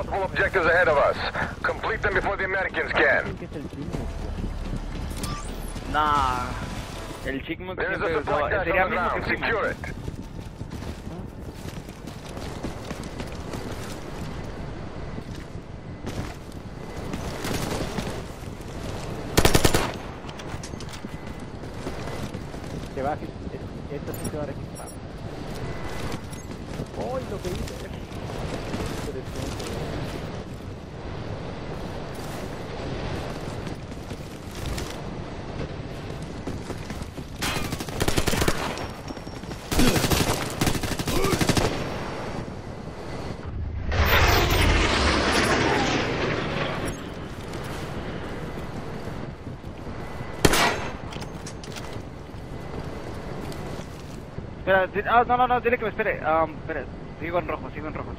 multiple objectives ahead of us. Complete them before the Americans can. Nah, el Chigmo que siempre sería mismo que Secure it. Se va, esto sí se va a registrar. ¡Oh, lo que hice! Espera, no, dile que me espere. Espera, sigo en rojo.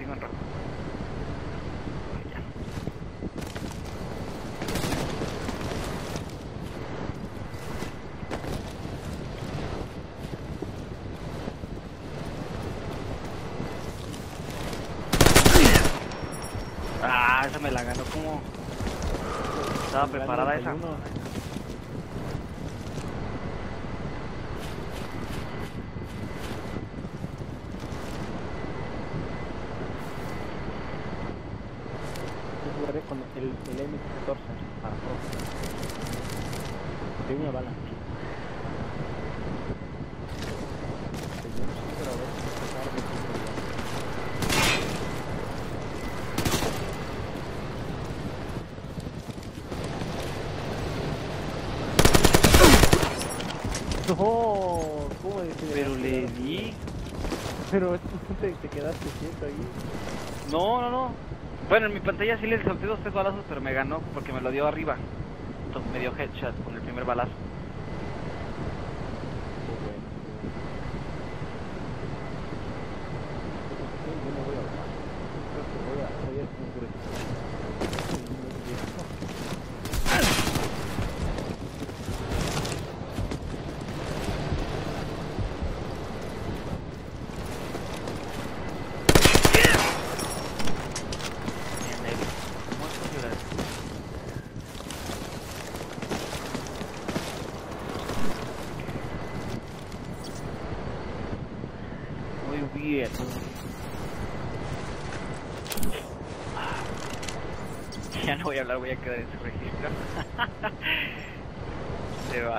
Esa me la ganó como... Estaba preparada esa. Con el M14 para pro. De una bala. No, ¿cómo decir? Pero le di. Pero te quedaste quieto ahí. No. Bueno, en mi pantalla sí le solté 2-3 balazos, pero me ganó porque me lo dio arriba. Entonces me dio headshot con el primer balazo. Bien. Ya no voy a hablar, voy a quedar en su registro. Se va.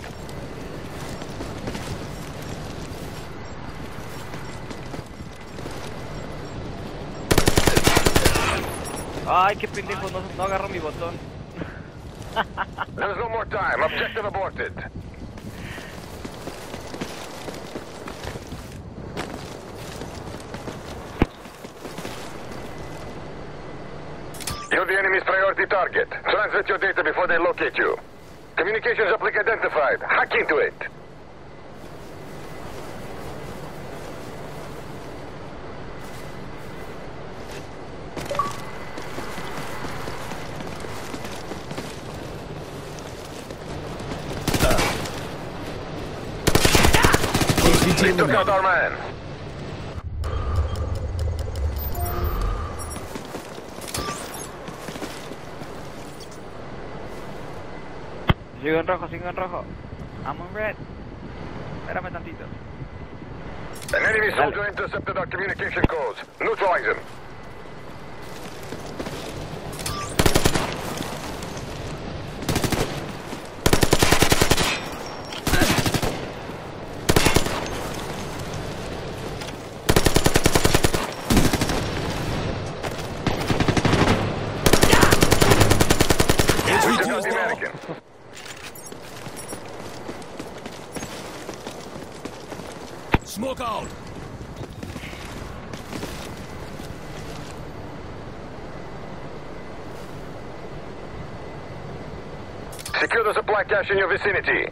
Ay, qué pendejo, no agarro mi botón. There's no more time. Objective aborted. You're the enemy's priority target. Transmit your data before they locate you. Communications uplink identified. Hack into it. We took out our man. Sigo en rojo. I'm on red. Espérame tantito. An enemy soldier intercepted our communication codes. Neutralize him. We took out the American. Smoke out! Secure the supply cache in your vicinity.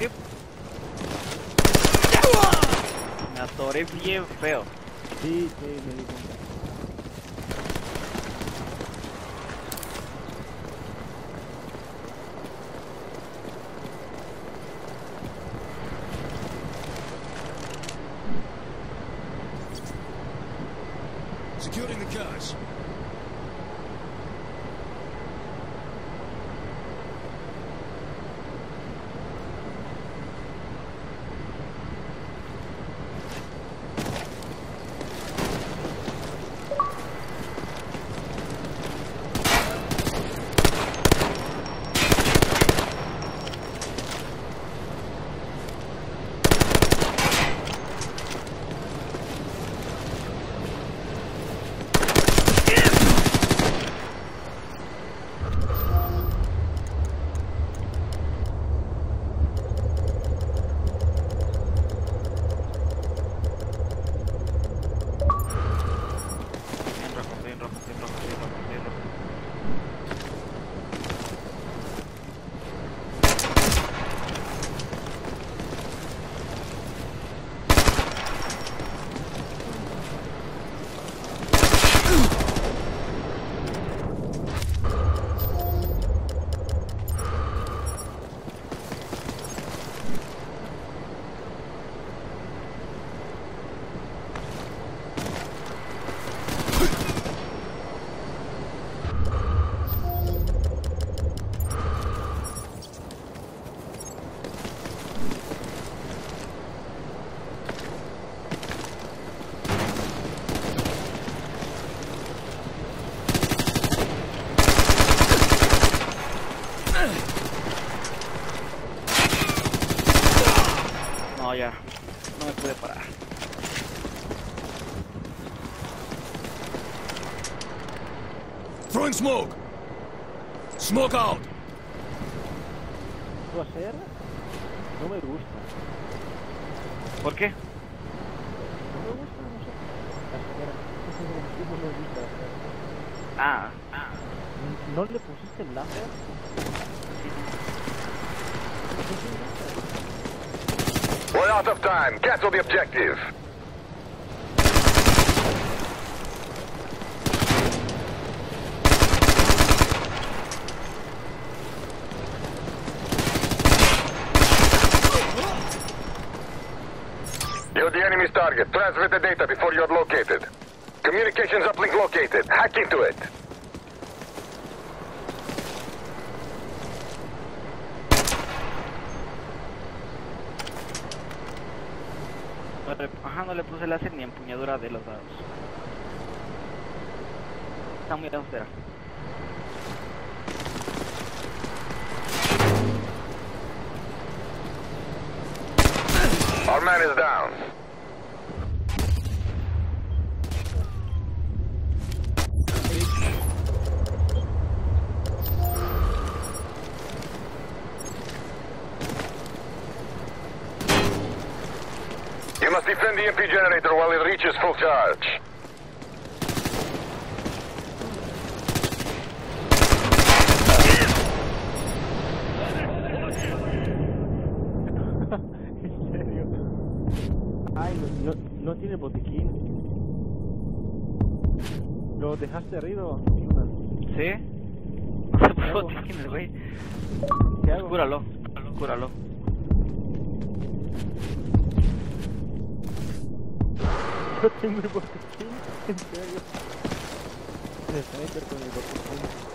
skip. Me atoré bien feo. Sí, sí, me di cuenta. Securing the cache. No, ya. No me pude parar. Throwing smoke. Smoke out. ¿Tú hacer? No me gusta. ¿Por qué? No me gusta, no sé. No me gusta hacer. Ah. ¿No le pusiste el láser? We're out of time. Cancel the objective. You're the enemy's target. Transmit the data before you're located. Communications uplink located. Hack into it. Ajá, no le puse láser ni empuñadura de los dados. Está muy austera. Our man is down. You must defend the MP generator while it reaches full charge. ¿En serio? Ay, no tiene botiquín. ¿Lo dejaste arriba? ¿Sí? No se puso botiquín el güey. ¿Qué hago? Cúralo. Yo tengo el botiquín, en serio. El sniper con el botiquín.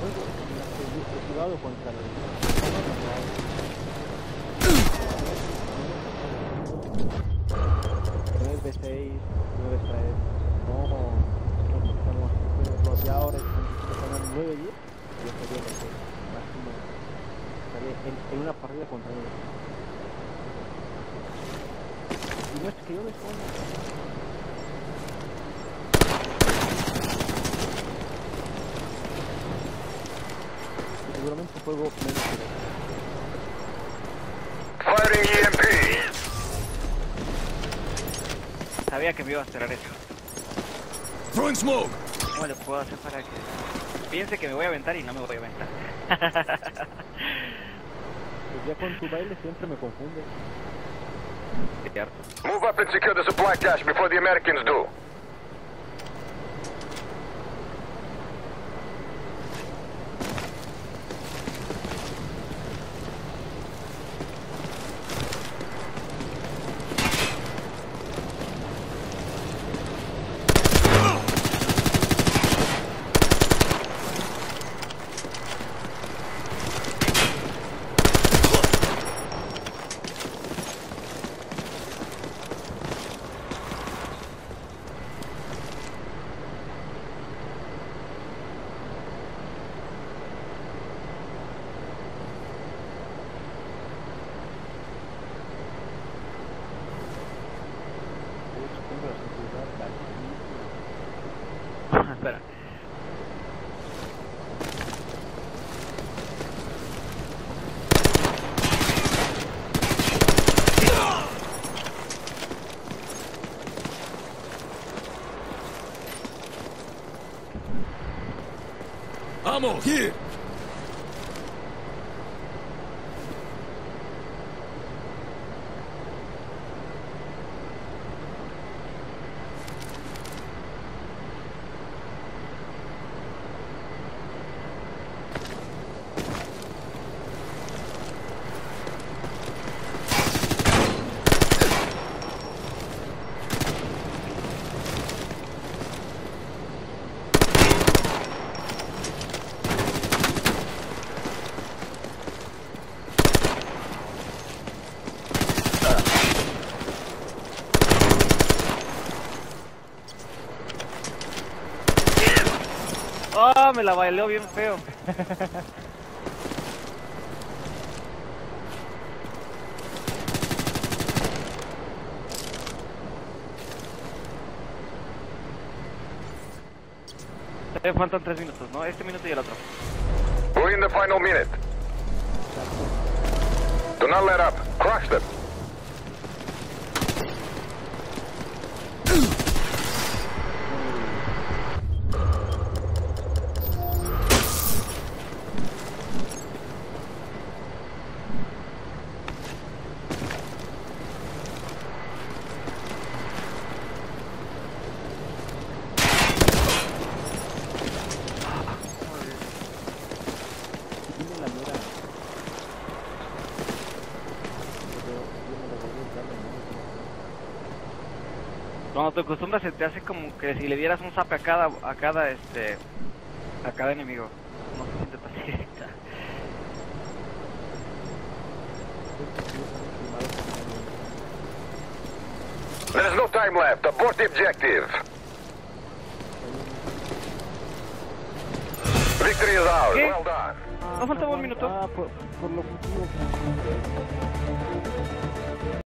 juego en la que he jugado contra los B6, 9-3, no, estamos los ya ahora están 9-10, yo sería lo que máximo estaría en una partida contra ellos. Y no es que yo les ponga. Seguramente juego menos que Firing EMP. Sabía que me iba a esperar eso. Throwing smoke. ¿Cómo le puedo hacer para que piense que me voy a aventar y no me voy a aventar? Pues ya con tu baile siempre me confunde. Cierto. Move up and secure the supply cache before the Americans do. Espera. Ammo here. ¡Oh! Me la bailó bien feo. Faltan 3 minutos, ¿no? Este minuto y el otro. We're in the final minute. Do not let up. Crush them. tiene la mira. Cuando te acostumbras se te hace como que si le dieras un zape a cada enemigo. No se siente tan directa. There's no time left. Abort the objective. Victory is ours. ¿Qué? Well done. Nos faltaba un minuto. Por lo que digo.